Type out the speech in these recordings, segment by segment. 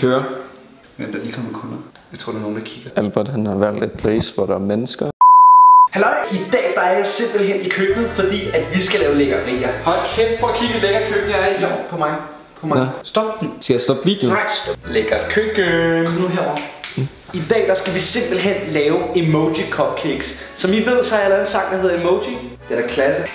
kører. Men der lige kommer kunder. Jeg tror, der er nogen, der kigger. Albert, han har valgt et place, hvor der er mennesker. Halløj, i dag der er jeg simpelthen i køkkenet, fordi at vi skal lave lækkerier. Hold kæft, prøv at kigge lækker køkken jeg er i. Jo, på mig. På mig. Nå. Stop nu. Skal jeg stoppe videoen? Nej, stop. Lækkert køkken. Kom nu herover. I dag der skal vi simpelthen lave emoji cupcakes. Som I ved, så har jeg lavet en sang, der hedder Emoji. Det er da klasse.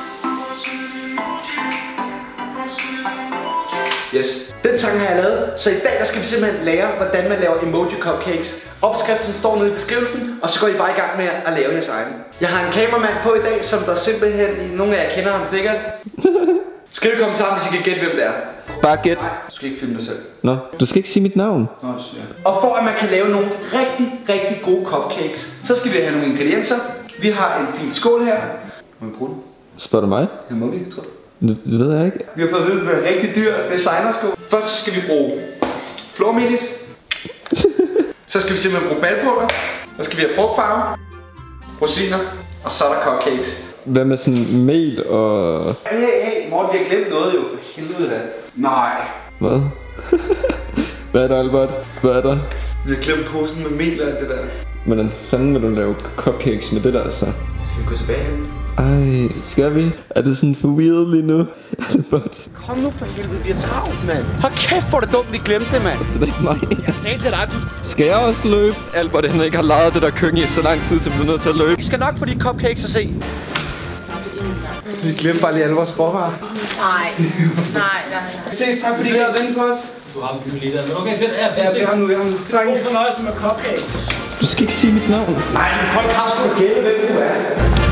Yes. Den sang har jeg lavet, så i dag der skal vi simpelthen lære, hvordan man laver emoji cupcakes. Opskriften står nede i beskrivelsen, og så går I bare i gang med at lave jeres egen. Jeg har en kameramand på i dag, som der simpelthen, nogle af jer kender ham sikkert. Skriv i kommentaren, hvis I kan gætte, hvem det er. Bare gæt. Nej, du skal ikke filme dig selv. Nå, du skal ikke sige mit navn. Nå, ja. Og for at man kan lave nogle rigtig gode cupcakes, så skal vi have nogle ingredienser. Vi har en fin skål her. Må vi bruge den? Spørger du mig? Ja, må vi, tror du? Det ved jeg ikke. Vi har fået at vide, at det er rigtig dyr designersko. Først så skal vi bruge flormelis. Så skal vi simpelthen bruge balpulver. Så skal vi have frugtfarve, rosiner, og så er der cupcakes. Hvad med sådan mel og... Hey, Morten, vi har glemt noget jo, for helvede da. Nej. Hvad? Hvad er der, Albert? Hvad er der? Vi har glemt posen med mel og alt det der. Hvordan fanden vil du lave cupcakes med det der så? Skal vi gå tilbage hen? Ej, skal vi? Er det sådan for weird lige nu? Albert? Kom nu for helvede, vi er travlt, mand. Hold kæft, hvor er det dumt, vi glemte det, mand. Det er ikke mig. Jeg sagde til dig, du Skal jeg også løbe? Albert, han ikke har lejet det der køkken i så lang tid, så vi bliver nødt til at løbe. Vi skal nok få de cupcakes at se. Vi glemte bare lige alle vores råvarer. Nej. Vi ses, tak fordi I lavede den på os. Du har en byggeleder, men okay, fedt. Ja, vi har nu. God fornøjelse med cupcakes. Du skal ikke sige mit navn. Nej, men folk har sgu da gættet, hvem du er.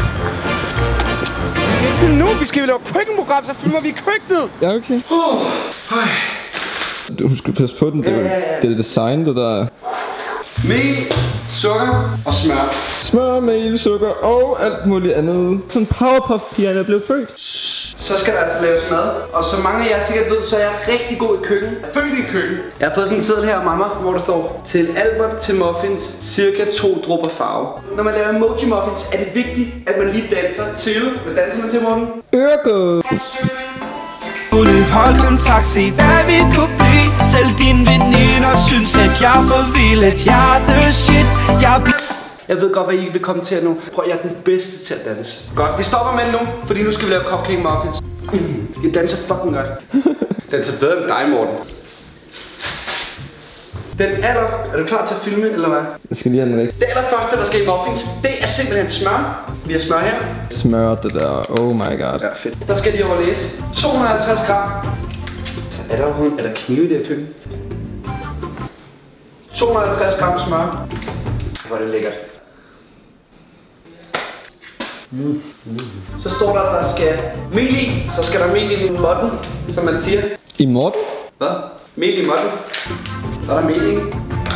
Nu, vi skal jo lave køkkenprogram, så filmer vi i køkkenet. Ja, okay. Du skal passe på den, det er design, det der. Mel, sukker og smør. Smør, mel, sukker og alt muligt andet. Sådan Powerpuff-pigerne er blevet født. Så skal der altså laves mad. Og som mange af jer sikkert ved, så er jeg rigtig god i køkken. Født i køkken. Jeg har fået sådan en seddel her af mamma, hvor der står: til Albert til muffins, cirka 2 dråber farve. Når man laver emoji muffins, er det vigtigt, at man lige danser til. Hvad danser man til, Morten? Ørgo. Hold kontakt, se hvad vi kunne blive. Selv dine veninder synes, at jeg er for vild, at jeg er the shit. Jeg ved godt, hvad I vil komme til nu. Prøv, jeg er den bedste til at danse. Godt, vi stopper med nu, fordi nu skal vi lave cupcake muffins. Jeg danser fucking godt. Danser bedre end dig, Morten. Den er du klar til at filme, eller hvad? Jeg skal lige have den rigtig. Det allerførste, der skal i muffins, det er simpelthen smør. Vi har smør her. Smør det der, oh my god. Ja, fedt. Der skal de overlæse. 250 gram. Er der knive i det her køkken? 250 gram smør. Hvor er det lækkert. Så står der skal mel i. Så skal der mel i måtten, som man siger. I Morten? Hvad? Mel i måtten. Så er der mel i.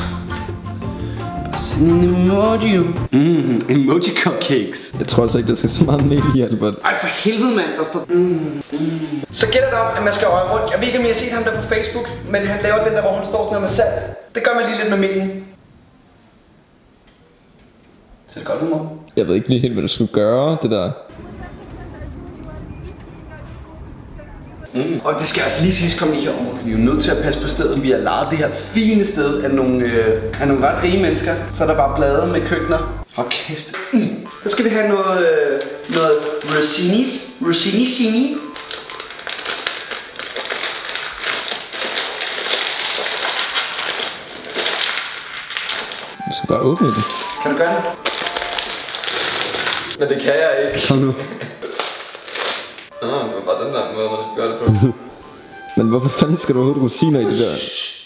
Sådan en emoji. Emoji cupcakes. Jeg tror altså ikke, der skal så meget mel i, Albert. Ej, for helvede, mand. Der står... Så gælder det om, at man skal røre rundt. Jeg ved ikke, om I har set ham der på Facebook, men han laver den der, hvor han står sådan her med salt. Det gør man lige lidt med melen. Ser det godt ud, Morten? Jeg ved ikke lige helt, hvad du skulle gøre, det der. Og det skal altså lige sidst komme lige herover. Vi er jo nødt til at passe på stedet. Vi har lejet det her fine sted af nogle ret rige mennesker. Så er der bare blade med køkkener. Hold kæft. Så skal vi have noget rossini. Du skal bare åbne det. Kan du gøre det? Men det kan jeg ikke. Kom nu. Det var bare den der måde, hvor du skal gøre det på. Men hvorfor fanden skal du overhovedet rosiner i det der?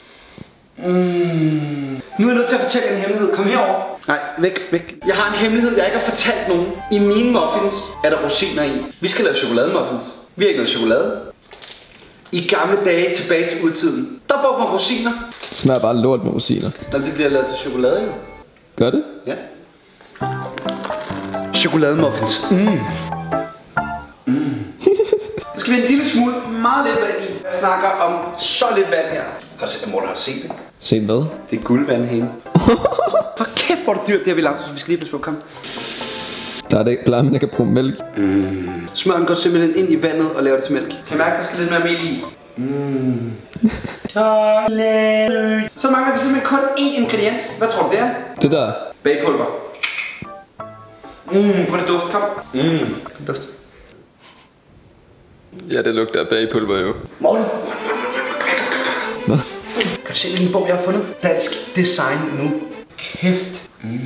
Nu er jeg nødt til at fortælle en hemmelighed. Kom herover. Nej, væk. Jeg har en hemmelighed, jeg ikke har fortalt nogen. I mine muffins er der rosiner i. Vi skal lave chokolademuffins. Vi har ikke noget chokolade. I gamle dage tilbage til udtiden, der brugte man rosiner. Det smager bare lort med rosiner. Når det bliver lavet til chokolade, jo. Gør det? Ja. Chokolademuffins. Så skal vi have en lille smule, meget lidt vand i. Jeg snakker om så lidt vand her. Morten, har du set det? Se hvad? Det er guldvand herinde. Hvor kæft, hvor er det dyrt, det har vi lagt. Vi skal lige passe på, kom. Der er det ikke man kan bruge mælk. Smøren går simpelthen ind i vandet og laver det til mælk. Kan I mærke, der skal lidt mere mel i? Så mangler vi simpelthen kun én ingrediens. Hvad tror du det er? Det der. Bagepulver. På det duft, kom. Duft. Ja, det lugter af bagepulver jo. Morten. Hvad? Kan du se hvilken bog jeg har fundet? Dansk design nu. Kæft.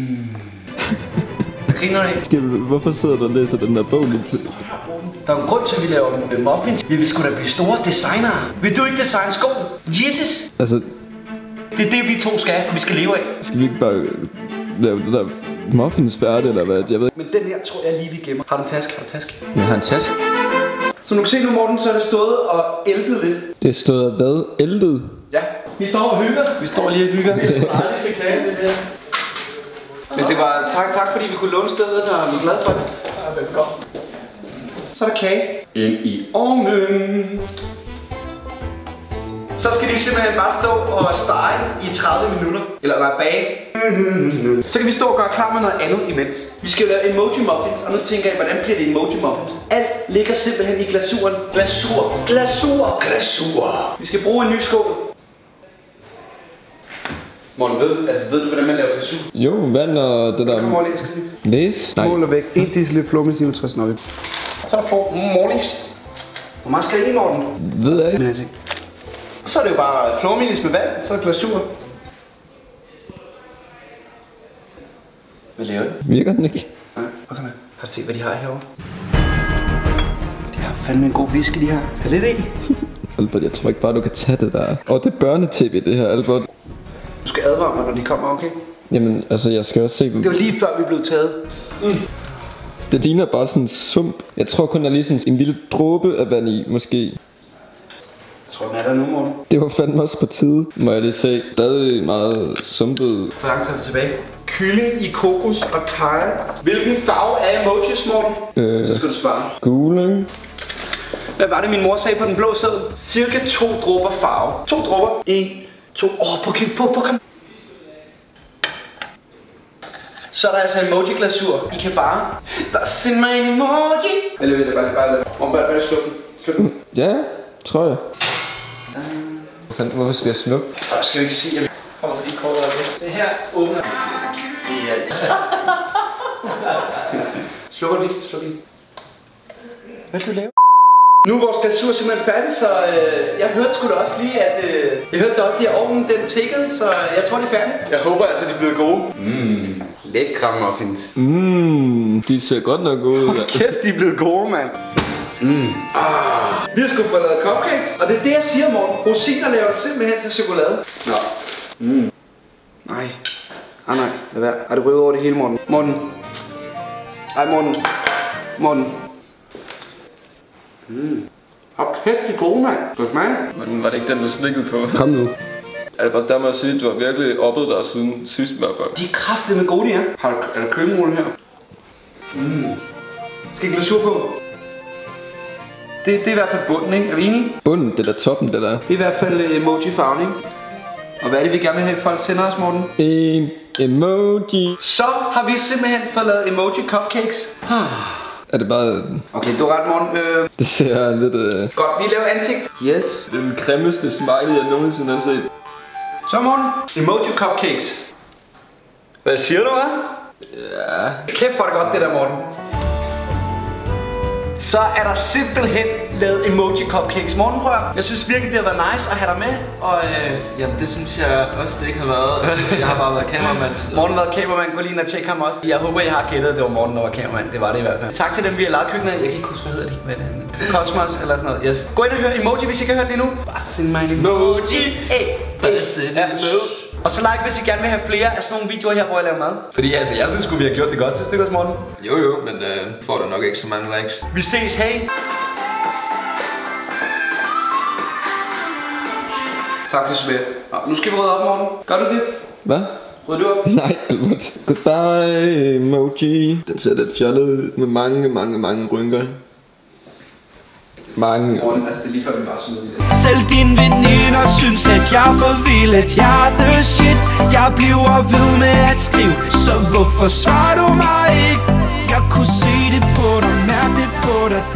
Hvad griner du af? Hvorfor sidder du og læser den der bog lige til? Der er en grund til, at vi laver muffins. Vi vil sgu da blive store designere. Vil du ikke designe sko? Jesus! Altså, Det er det, vi to skal, og vi skal leve af. skal vi ikke bare lave det der muffins færdigt, eller hvad? Jeg ved ikke. Men den her tror jeg lige, vi gemmer. Har du en taske? Har du en taske? Jeg har en taske. Som du kan se nu, Morten, så er det stået og æltet lidt. Det stod hvad? Æltet? Ja. Vi står og hygger. Vi står lige og hygger. Jeg skulle aldrig se klage det der. Men det var tak fordi vi kunne låne stedet, og vi er glade for det. Ja, velkommen. Så er der kage. Ind i ovnen. Så skal de simpelthen bare stå og stege i 30 minutter. Eller bare bage. Så kan vi stå og gøre klar med noget andet imens. Vi skal lave emoji muffins, og nu tænker jeg, hvordan bliver det emoji muffins? Alt ligger simpelthen i glasuren. Glasur. Vi skal bruge en ny skål. Morten, ved du, hvordan man laver glasur? Jo, vand og det der... Kom over og læs. Læs? Nej. Mål og vægt. 1 dl flormelis 67 nok. Så er der flormelis. Hvor meget skal det i, Morten? Ved jeg ikke. Så er det jo bare flormelis med vand, så er det glasur. Hvad laver du? Virker den ikke? Nej, okay. Har du set, hvad de har herovre? De har fandme en god whisky, de har. Tag lidt i. Albert, jeg tror ikke bare, du kan tage det der. Det er børnetv, det her, Albert. Du skal advare mig, når de kommer, okay? Jamen, altså, jeg skal også se dem. Det var lige før, vi blev taget. Det ligner bare sådan en sump. Jeg tror kun, der er lige sådan en lille dråbe af vand i, måske. Jeg tror, den er der nu, Morten. Det var fandme også på tide, må jeg lige se. Stadig meget sumpet. Hvor langt tager vi tilbage? Kylling i kokos og kaj. Hvilken farve er emojis, Morten? Så skal du svare. Gule, ikke? Hvad var det, min mor sagde på den blå seddel? Cirka 2 dråber farve. 2 dråber. 1, 2. På, kom. Så er der altså emoji-glasur. I kan bare sende mig en emoji. Eller vil det bare sluk den. Ja, tror jeg. Hvorfor skal jeg snuppe? Først skal vi ikke sige, at vi Kommer for de kortere af det. Det her åbner. Sluk lige. Hvad vil du lave? Nu er vores glasur simpelthen færdig, så jeg hørte sgu da også lige, at jeg hørte da også lige, at ovnen den tikkede, så jeg tror, det er færdigt. Jeg håber altså, de er blevet gode. Lækre muffins. De ser godt nok ud. Hold kæft, de er blevet gode, mand. Vi har sgu fået lavet cupcakes, og det er det, jeg siger, Morten. Rosiner laver det simpelthen til chokolade. Nå. Nej. Lad være. Har du røvet over det hele, Morten? Morten. Hold kæft, de er gode, mand. Skal du smage? Men var det ikke den, du slikkede på? Kom nu. Albert, der må jeg sige, at du har virkelig oppet dig siden sidst i hvert fald. De er kraftedeme gode, de er. Er der køkkenrulle her? Skal ikke glasur på? Det er i hvert fald bunden, ikke? Er vi enige? Bunden, det der toppen, det der. Det er i hvert fald emoji-farven, ikke? Og hvad er det, vi gerne vil have, folk sender os, Morten? En emoji. Så har vi simpelthen fået lavet emoji-cupcakes. Er det bare... Okay, du er ret, Morten. Det ser lidt... Godt, vi laver ansigt. Yes. Den grimmeste smiley, jeg nogensinde har set. Så, Morten. Emoji-cupcakes. Hvad siger du, hva'? Ja... Kæft, for det godt, det der, Morten. Så er der simpelthen lavet emoji cupcakes. Morten, prøv. Jeg synes virkelig, det har været nice at have dig med. Og jamen, det synes jeg også, det ikke har været. Jeg har bare været kameramand. Morten har været kameramand. Gå lige ind og tjek ham også. Jeg håber, I har gættet, at det var Morten, der var kameramand. Det var det i hvert fald. Tak til dem, vi har lavet køkkenet. Jeg kan ikke huske, hvad hedder de. Hvad er det? Cosmos eller sådan noget. Yes. Gå ind og hør emoji, hvis I ikke har hørt det endnu. Bare send mig en emoji. Bare send en emoji. Og så like, hvis I gerne vil have flere af sådan nogle videoer her, hvor jeg laver mad. Fordi altså, jeg synes vi har gjort det godt. Synes du ikke også, Morten? Jo, men får du nok ikke så mange likes. Vi ses, hey! Tak for det, nu skal vi rydde op, Morten. Gør du det? Hvad? Rydder du op? Nej, Albert. Goodbye, emoji. Den ser lidt fjollet ud med mange rynker. Morten, altså det er lige før vi bare smider det. Selv dine veninder synes, at jeg er for vild, at jeg er the shit. Jeg bliver ved med at skrive, så hvorfor svarer du mig ikke? Jeg kunne se det på dig, mærke det på dig.